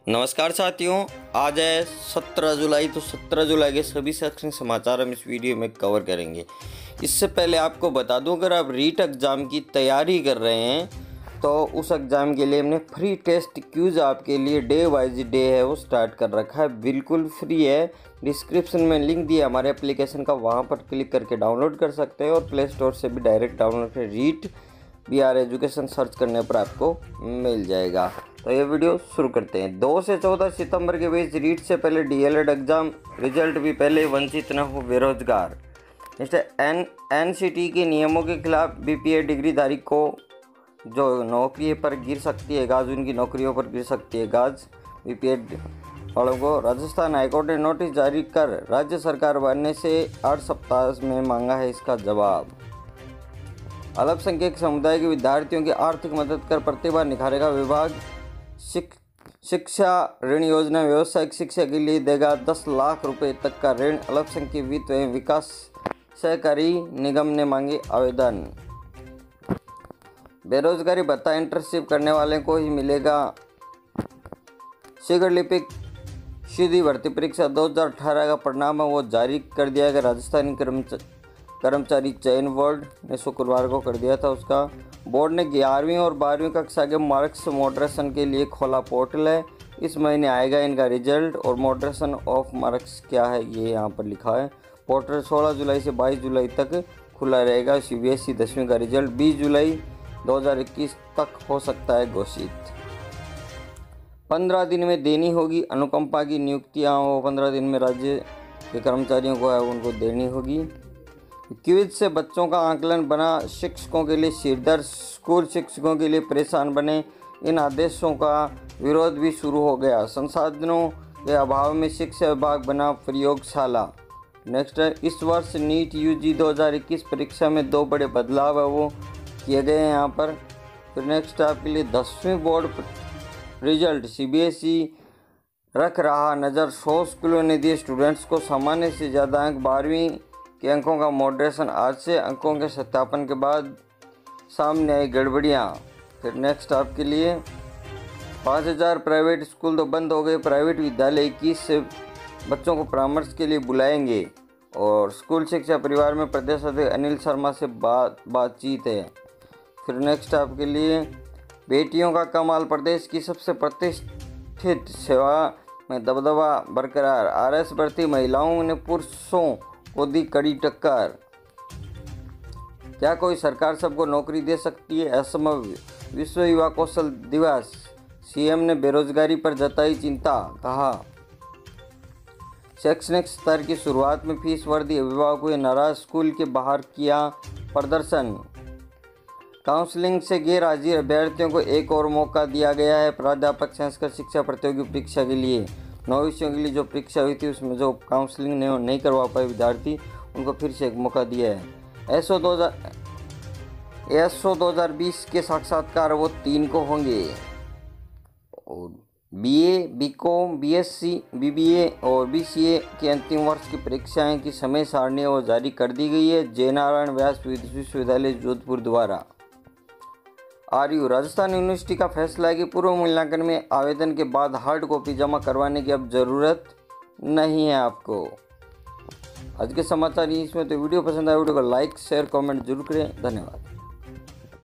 नमस्कार साथियों, आज है 17 जुलाई। तो 17 जुलाई के सभी शैक्षणिक समाचार हम इस वीडियो में कवर करेंगे। इससे पहले आपको बता दूं, अगर आप रीट एग्ज़ाम की तैयारी कर रहे हैं तो उस एग्ज़ाम के लिए हमने फ्री टेस्ट क्यूज़ आपके लिए डे वाइज डे है वो स्टार्ट कर रखा है। बिल्कुल फ्री है। डिस्क्रिप्शन में लिंक दिया हमारे एप्लीकेशन का, वहाँ पर क्लिक करके डाउनलोड कर सकते हैं और प्ले स्टोर से भी डायरेक्ट डाउनलोड कर रीट BR एजुकेशन सर्च करने पर आपको मिल जाएगा। तो ये वीडियो शुरू करते हैं। 2 से 14 सितंबर के बीच रीट से पहले DLED एग्ज़ाम रिजल्ट भी पहले वंचित न हो बेरोजगार। NCT के नियमों के खिलाफ BPA डिग्रीधारी को जो नौकरी पर गिर सकती है गाज, उनकी नौकरियों पर गिर सकती है गाज। BPA वालों को राजस्थान हाईकोर्ट ने नोटिस जारी कर राज्य सरकार बनने से 8 सप्ताह में मांगा है इसका जवाब। अल्पसंख्यक समुदाय के विद्यार्थियों की आर्थिक मदद कर प्रतिभा निखारेगा विभाग। शिक्षा ऋण योजना व्यावसायिक शिक्षा के लिए देगा 10 लाख रुपए तक का ऋण। अल्पसंख्यक वित्त एवं विकास सहकारी निगम ने मांगे आवेदन। बेरोजगारी भत्ता इंटर्नशिप करने वाले को ही मिलेगा। शीघ्र लिपिक सीधी भर्ती परीक्षा 2018 का परिणाम वो जारी कर दिया गया। राजस्थानी कर्मचारी चयन बोर्ड ने शुक्रवार को कर दिया था उसका। बोर्ड ने 11वीं और 12वीं कक्षा के मार्क्स मॉडरेशन के लिए खोला पोर्टल है। इस महीने आएगा इनका रिजल्ट और मॉडरेशन ऑफ मार्क्स क्या है ये यहाँ पर लिखा है। पोर्टल 16 जुलाई से 22 जुलाई तक खुला रहेगा। CBSE 10वीं का रिजल्ट 20 जुलाई 2021 तक हो सकता है घोषित। 15 दिन में देनी होगी अनुकंपा की नियुक्तियाँ। वो 15 दिन में राज्य के कर्मचारियों को है उनको देनी होगी। क्विज से बच्चों का आकलन बना शिक्षकों के लिए सिरदर्द। स्कूल शिक्षकों के लिए परेशान बने। इन आदेशों का विरोध भी शुरू हो गया। संसाधनों के अभाव में शिक्षा विभाग बना प्रयोगशाला। नेक्स्ट है, इस वर्ष नीट UG 2021 परीक्षा में 2 बड़े बदलाव है वो किए गए हैं यहाँ पर। फिर नेक्स्ट आपके लिए 10वीं बोर्ड रिजल्ट CBSE रख रहा नज़र। 100 स्कूलों ने दिए स्टूडेंट्स को सामान्य से ज़्यादा अंक। 12वीं के अंकों का मॉडरेशन आज से। अंकों के सत्यापन के बाद सामने आई गड़बड़ियाँ। फिर नेक्स्ट आपके लिए 5000 प्राइवेट स्कूल तो बंद हो गए। प्राइवेट विद्यालय 21 से बच्चों को परामर्श के लिए बुलाएंगे। और स्कूल शिक्षा परिवार में प्रदेश अध्यक्ष अनिल शर्मा से बातचीत है। फिर नेक्स्ट आपके लिए बेटियों का कमाल। प्रदेश की सबसे प्रतिष्ठित सेवा में दबदबा बरकरार। RS भर्ती महिलाओं ने पुरुषों को दी कड़ी टक्कर। क्या कोई सरकार सबको नौकरी दे सकती है? असंभव। विश्व युवा कौशल दिवस। CM ने बेरोजगारी पर जताई चिंता। कहा शैक्षणिक स्तर की शुरुआत में फीस वर्दी। अभिभावक हुए नाराज। स्कूल के बाहर किया प्रदर्शन। काउंसलिंग से गैर हाजिर अभ्यर्थियों को एक और मौका दिया गया है। प्राध्यापक संस्कृत शिक्षा प्रतियोगी परीक्षा के लिए 9 विषयों के लिए जो परीक्षा हुई थी उसमें जो काउंसलिंग नहीं करवा पाए विद्यार्थी, उनको फिर से एक मौका दिया है। ESO 2020 के साक्षात्कार वो 3 को होंगे। और BA, BCom, BSc, BBA और BCA के अंतिम वर्ष की परीक्षाएं की समय सारणी वो जारी कर दी गई है जयनारायण व्यास विश्वविद्यालय जोधपुर द्वारा। RU राजस्थान यूनिवर्सिटी का फैसला है कि पूर्व मूल्यांकन में आवेदन के बाद हार्ड कॉपी जमा करवाने की अब ज़रूरत नहीं है आपको। आज के समाचार इसमें। तो वीडियो पसंद आया वीडियो को लाइक शेयर कमेंट जरूर करें। धन्यवाद।